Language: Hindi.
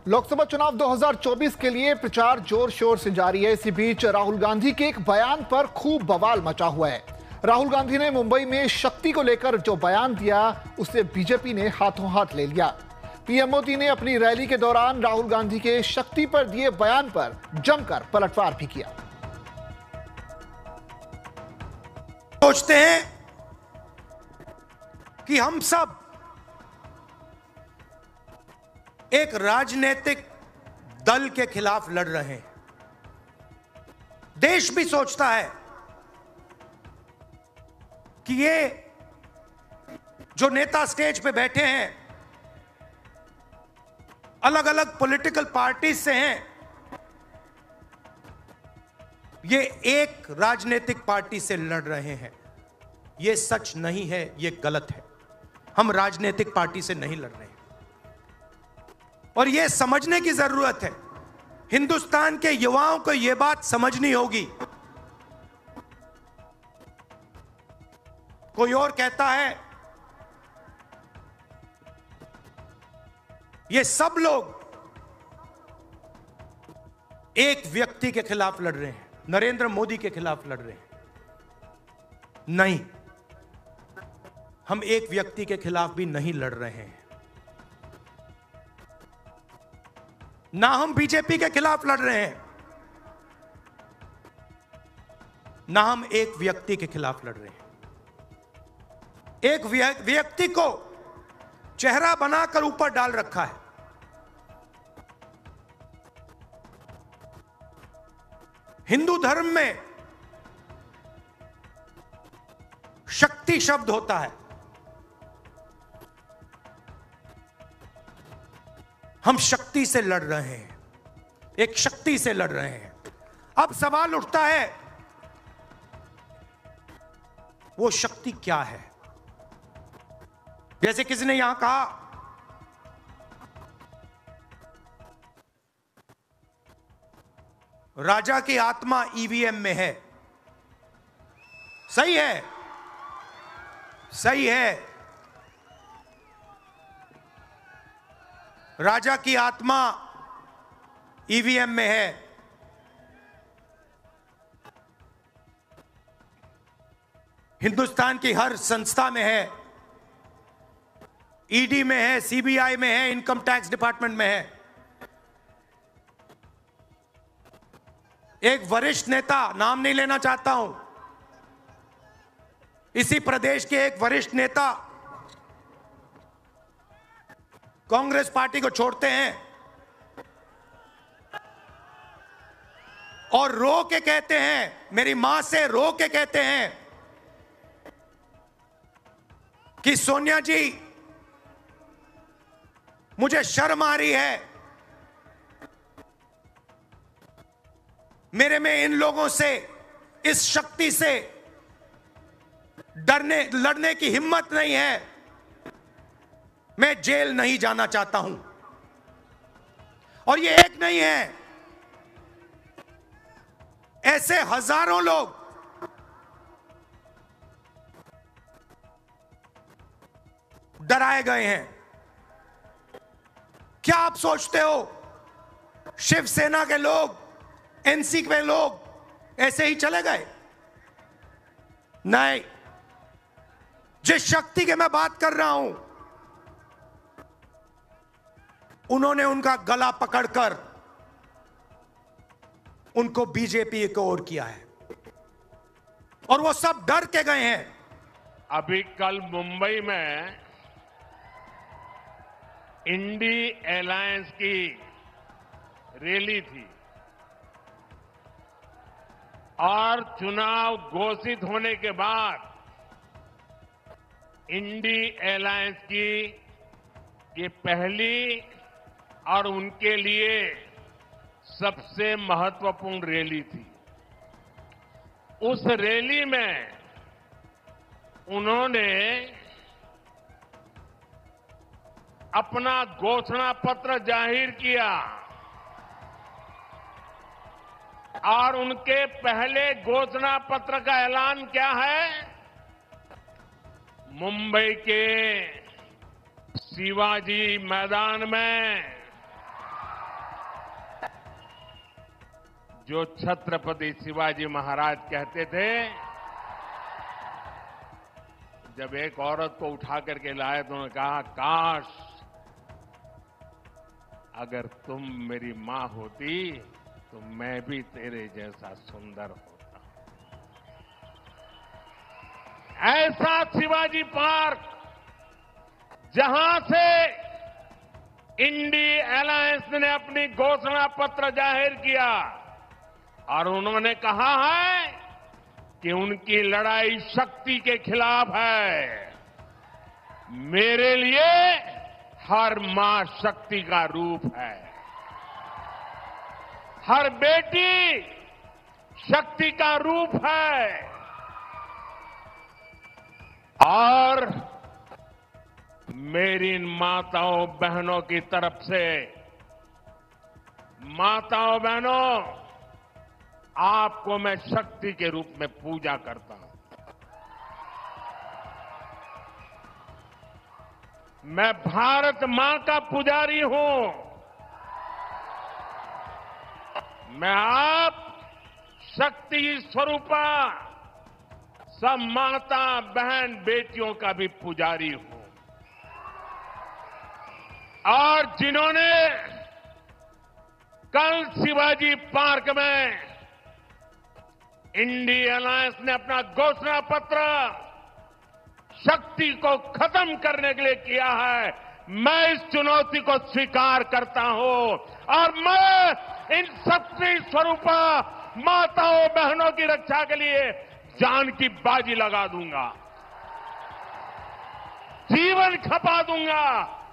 लोकसभा चुनाव 2024 के लिए प्रचार जोर शोर से जारी है। इसी बीच राहुल गांधी के एक बयान पर खूब बवाल मचा हुआ है। राहुल गांधी ने मुंबई में शक्ति को लेकर जो बयान दिया उसे बीजेपी ने हाथों हाथ ले लिया। पीएम मोदी ने अपनी रैली के दौरान राहुल गांधी के शक्ति पर दिए बयान पर जमकर पलटवार भी किया। सोचते हैं कि हम सब एक राजनीतिक दल के खिलाफ लड़ रहे हैं। देश भी सोचता है कि ये जो नेता स्टेज पे बैठे हैं अलग अलग पॉलिटिकल पार्टीज से हैं, ये एक राजनीतिक पार्टी से लड़ रहे हैं। ये सच नहीं है, ये गलत है। हम राजनीतिक पार्टी से नहीं लड़ रहे हैं और यह समझने की जरूरत है। हिंदुस्तान के युवाओं को यह बात समझनी होगी। कोई और कहता है ये सब लोग एक व्यक्ति के खिलाफ लड़ रहे हैं, नरेंद्र मोदी के खिलाफ लड़ रहे हैं। नहीं, हम एक व्यक्ति के खिलाफ भी नहीं लड़ रहे हैं, ना हम बीजेपी के खिलाफ लड़ रहे हैं, ना हम एक व्यक्ति के खिलाफ लड़ रहे हैं। एक व्यक्ति को चेहरा बनाकर ऊपर डाल रखा है। हिंदू धर्म में शक्ति शब्द होता है। हम शक्ति से लड़ रहे हैं, एक शक्ति से लड़ रहे हैं। अब सवाल उठता है वो शक्ति क्या है? जैसे किसी ने यहां कहा राजा की आत्मा ईवीएम में है। सही है, सही है। राजा की आत्मा ईवीएम में है। हिंदुस्तान की हर संस्था में है, ईडी में है, सीबीआई में है, इनकम टैक्स डिपार्टमेंट में है। एक वरिष्ठ नेता, नाम नहीं लेना चाहता हूं, इसी प्रदेश के एक वरिष्ठ नेता कांग्रेस पार्टी को छोड़ते हैं और रो के कहते हैं, मेरी मां से रो के कहते हैं कि सोनिया जी मुझे शर्म आ रही है, मेरे में इन लोगों से, इस शक्ति से लड़ने की हिम्मत नहीं है, मैं जेल नहीं जाना चाहता हूं। और ये एक नहीं है, ऐसे हजारों लोग डराए गए हैं। क्या आप सोचते हो शिवसेना के लोग, एनसी के लोग ऐसे ही चले गए? नहीं, जिस शक्ति की मैं बात कर रहा हूं, उन्होंने उनका गला पकड़कर उनको बीजेपी की ओर किया है और वो सब डर के गए हैं। अभी कल मुंबई में इंडी अलायंस की रैली थी और चुनाव घोषित होने के बाद इंडी अलायंस की ये पहली और उनके लिए सबसे महत्वपूर्ण रैली थी। उस रैली में उन्होंने अपना घोषणा पत्र जाहिर किया और उनके पहले घोषणा पत्र का ऐलान क्या है? मुंबई के शिवाजी मैदान में जो छत्रपति शिवाजी महाराज कहते थे, जब एक औरत को उठा करके लाए तो उन्होंने कहा, काश अगर तुम मेरी मां होती तो मैं भी तेरे जैसा सुंदर होता। ऐसा शिवाजी पार्क जहां से इंडी अलायंस ने अपनी घोषणा पत्र जाहिर किया और उन्होंने कहा है कि उनकी लड़ाई शक्ति के खिलाफ है। मेरे लिए हर मां शक्ति का रूप है, हर बेटी शक्ति का रूप है। और मेरी इन माताओं बहनों की तरफ से, माताओं बहनों, आपको मैं शक्ति के रूप में पूजा करता हूं। मैं भारत मां का पुजारी हूं। मैं आप शक्ति स्वरूपा सब माता बहन बेटियों का भी पुजारी हूं। और जिन्होंने कल शिवाजी पार्क में इंडी अलायंस ने अपना घोषणा पत्र शक्ति को खत्म करने के लिए किया है, मैं इस चुनौती को स्वीकार करता हूं और मैं इन शक्ति स्वरूपा माताओं बहनों की रक्षा के लिए जान की बाजी लगा दूंगा, जीवन खपा दूंगा।